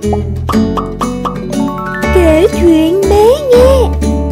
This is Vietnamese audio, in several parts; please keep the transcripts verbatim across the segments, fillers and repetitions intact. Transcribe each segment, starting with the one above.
Kể chuyện bé nghe.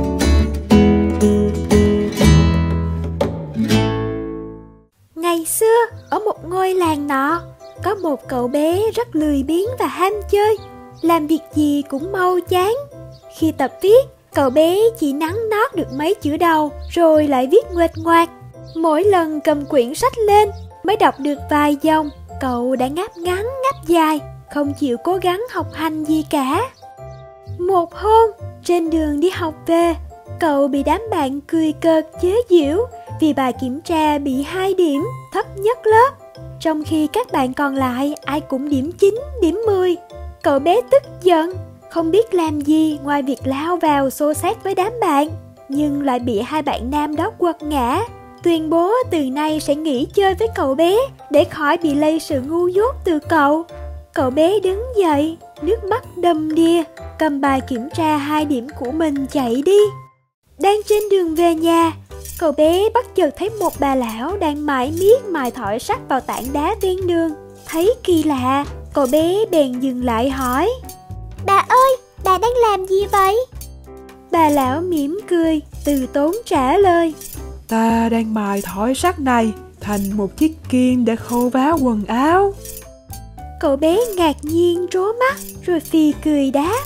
Ngày xưa, ở một ngôi làng nọ, có một cậu bé rất lười biếng và ham chơi, làm việc gì cũng mau chán. Khi tập viết, cậu bé chỉ nắn nót được mấy chữ đầu rồi lại viết nguệch ngoạc. Mỗi lần cầm quyển sách lên mới đọc được vài dòng, cậu đã ngáp ngắn ngáp dài, không chịu cố gắng học hành gì cả. Một hôm, trên đường đi học về, cậu bị đám bạn cười cợt chế giễu vì bài kiểm tra bị hai điểm, thấp nhất lớp, trong khi các bạn còn lại ai cũng điểm chín, điểm mười. Cậu bé tức giận, không biết làm gì ngoài việc lao vào xô xát với đám bạn, nhưng lại bị hai bạn nam đó quật ngã, tuyên bố từ nay sẽ nghỉ chơi với cậu bé để khỏi bị lây sự ngu dốt từ cậu. Cậu bé đứng dậy, nước mắt đầm đìa, cầm bài kiểm tra hai điểm của mình chạy đi. Đang trên đường về nhà, cậu bé bất chợt thấy một bà lão đang mải miết mài thỏi sắt vào tảng đá ven đường. Thấy kỳ lạ, cậu bé bèn dừng lại hỏi: "Bà ơi, bà đang làm gì vậy?" Bà lão mỉm cười, từ tốn trả lời: "Ta đang mài thỏi sắt này thành một chiếc kim để khâu vá quần áo." Cậu bé ngạc nhiên trố mắt rồi phì cười đáp: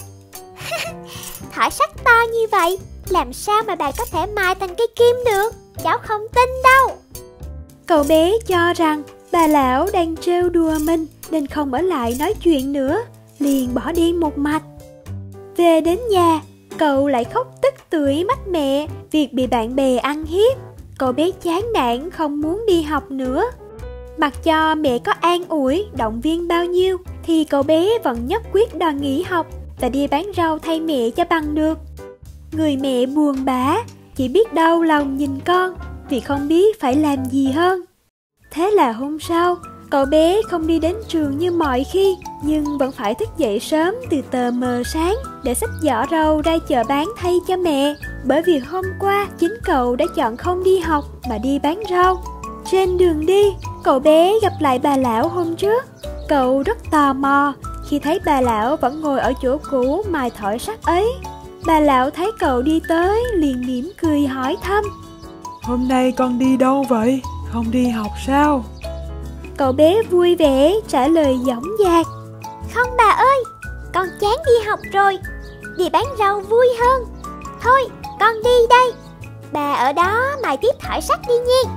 "Thỏi sắt to như vậy, làm sao mà bà có thể mài thành cây kim được? Cháu không tin đâu." Cậu bé cho rằng bà lão đang trêu đùa mình nên không ở lại nói chuyện nữa, liền bỏ đi một mạch. Về đến nhà, cậu lại khóc tức tưởi mách mẹ việc bị bạn bè ăn hiếp. Cậu bé chán nản không muốn đi học nữa. Mặc cho mẹ có an ủi, động viên bao nhiêu thì cậu bé vẫn nhất quyết đòi nghỉ học và đi bán rau thay mẹ cho bằng được. Người mẹ buồn bã, chỉ biết đau lòng nhìn con vì không biết phải làm gì hơn. Thế là hôm sau, cậu bé không đi đến trường như mọi khi, nhưng vẫn phải thức dậy sớm từ tờ mờ sáng để xách giỏ rau ra chợ bán thay cho mẹ, bởi vì hôm qua chính cậu đã chọn không đi học mà đi bán rau. Trên đường đi, cậu bé gặp lại bà lão hôm trước. Cậu rất tò mò khi thấy bà lão vẫn ngồi ở chỗ cũ mài thỏi sắt ấy. Bà lão thấy cậu đi tới liền mỉm cười hỏi thăm: "Hôm nay con đi đâu vậy? Không đi học sao?" Cậu bé vui vẻ trả lời dõng dạc: "Không bà ơi, con chán đi học rồi, đi bán rau vui hơn. Thôi, con đi đây, bà ở đó mài tiếp thỏi sắt đi nha."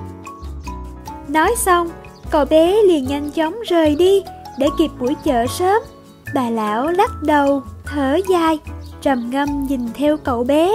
Nói xong, cậu bé liền nhanh chóng rời đi để kịp buổi chợ sớm. Bà lão lắc đầu, thở dài, trầm ngâm nhìn theo cậu bé.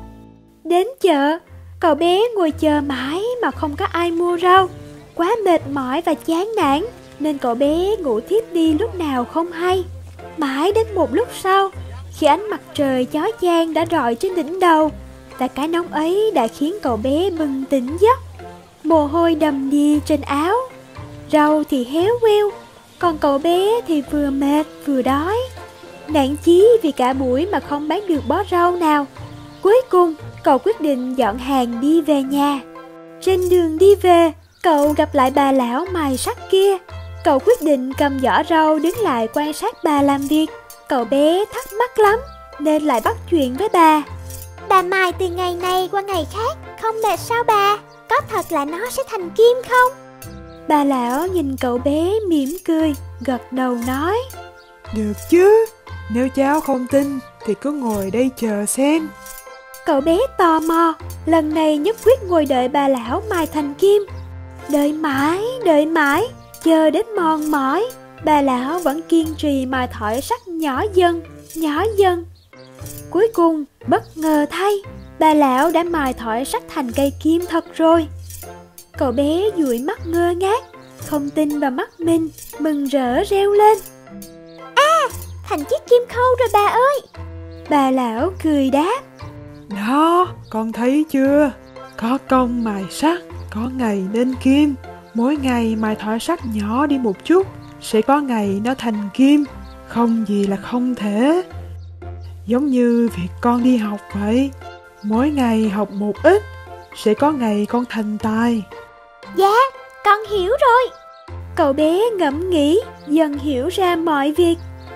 Đến chợ, cậu bé ngồi chờ mãi mà không có ai mua rau. Quá mệt mỏi và chán nản nên cậu bé ngủ thiếp đi lúc nào không hay. Mãi đến một lúc sau, khi ánh mặt trời chói chang đã rọi trên đỉnh đầu, và cái nóng ấy đã khiến cậu bé bừng tỉnh giấc. Mồ hôi đầm đìa trên áo, rau thì héo queo, còn cậu bé thì vừa mệt vừa đói. Nản chí vì cả buổi mà không bán được bó rau nào. Cuối cùng, cậu quyết định dọn hàng đi về nhà. Trên đường đi về, cậu gặp lại bà lão mài sắt kia. Cậu quyết định cầm giỏ rau đứng lại quan sát bà làm việc. Cậu bé thắc mắc lắm nên lại bắt chuyện với bà: "Bà mài từ ngày này qua ngày khác, không mệt sao bà? Có thật là nó sẽ thành kim không?" Bà lão nhìn cậu bé mỉm cười, gật đầu nói: "Được chứ, nếu cháu không tin thì cứ ngồi đây chờ xem." Cậu bé tò mò, lần này nhất quyết ngồi đợi bà lão mài thành kim. Đợi mãi, đợi mãi, chờ đến mòn mỏi, bà lão vẫn kiên trì mài thỏi sắt nhỏ dần, nhỏ dần. Cuối cùng, bất ngờ thay, bà lão đã mài thỏi sắt thành cây kim thật rồi. Cậu bé dụi mắt ngơ ngác, không tin vào mắt mình, mừng rỡ reo lên: "À, thành chiếc kim khâu rồi bà ơi!" Bà lão cười đáp: "Đó, con thấy chưa? Có công mài sắt, có ngày nên kim. Mỗi ngày mài thỏi sắt nhỏ đi một chút, sẽ có ngày nó thành kim. Không gì là không thể. Giống như việc con đi học vậy. Mỗi ngày học một ít, sẽ có ngày con thành tài." "Dạ, con hiểu rồi." Cậu bé ngẫm nghĩ, dần hiểu ra mọi việc.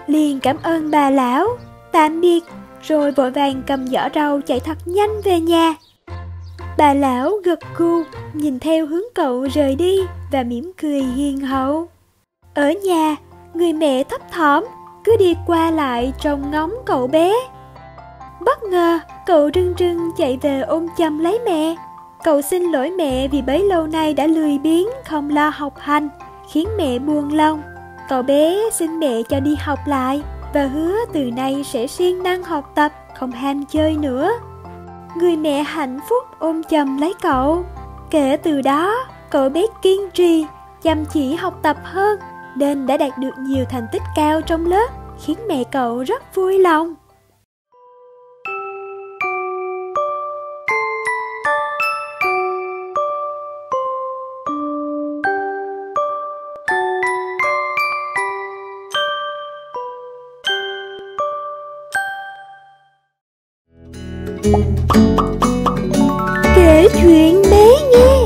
liền cảm ơn bà lão, tạm biệt, rồi vội vàng cầm giỏ rau chạy thật nhanh về nhà. Bà lão gật gù, nhìn theo hướng cậu rời đi và mỉm cười hiền hậu. Ở nhà, người mẹ thấp thỏm, cứ đi qua lại trông ngóng cậu bé. Bất ngờ, cậu rưng rưng chạy về ôm chầm lấy mẹ. Cậu xin lỗi mẹ vì bấy lâu nay đã lười biếng, không lo học hành, khiến mẹ buồn lòng. Cậu bé xin mẹ cho đi học lại và hứa từ nay sẽ siêng năng học tập, không ham chơi nữa. Người mẹ hạnh phúc ôm chầm lấy cậu. Kể từ đó, cậu bé kiên trì, chăm chỉ học tập hơn, nên đã đạt được nhiều thành tích cao trong lớp, khiến mẹ cậu rất vui lòng. Kể chuyện bé nghe.